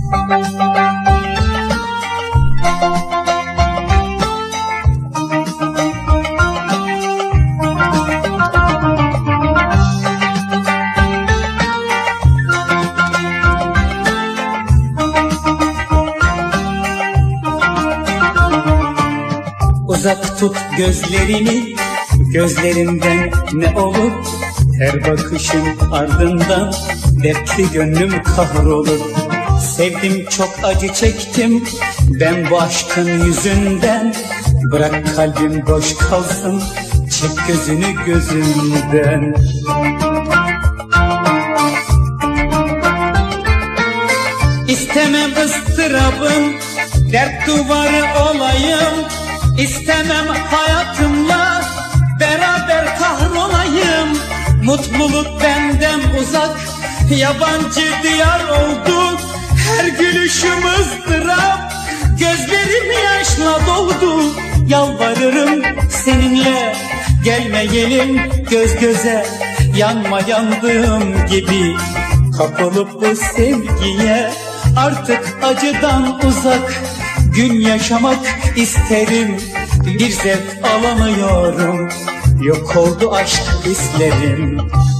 Uzak tut gözlerini gözlerimden, ne olur her bakışın ardından dertli gönlüm kahrolur. Sevdim, çok acı çektim ben bu aşkın yüzünden. Bırak kalbim boş kalsın, çek gözünü gözümden. İstemem ıstırabın, dert duvarı olayım. İstemem hayatımla beraber kahrolayım. Mutluluk benden uzak, yabancı diyar oldu. Her gülüşüm ızdırap, gözlerim yaşla doldu. Yalvarırım seninle gelmeyelim göz göze. Yanma yandığım gibi kapılıp bu sevgiye. Artık acıdan uzak gün yaşamak isterim. Bir zevk alamıyorum, yok oldu aşk hislerim.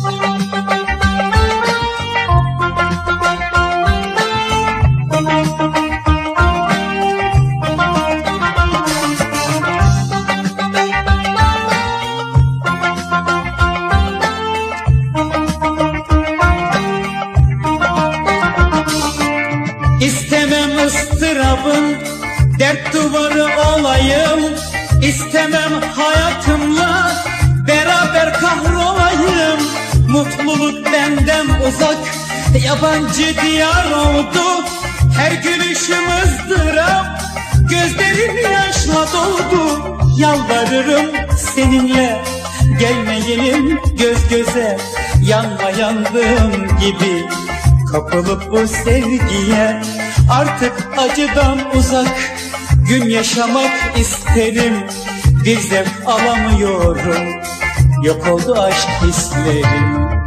İstemem ıstırabın, dert duvarı olayım. İstemem hayatımla beraber kahrolayım. Mutluluk benden uzak, yabancı diyar oldu. Her gülüşüm ızdırap, gözlerim yaşla doldu. Yalvarırım seninle gelmeyelim göz göze. Yanma yandığım gibi kapılıp bu sevgiye. Artık acıdan uzak gün yaşamak isterim. Bir zevk alamıyorum, yok oldu aşk hislerim.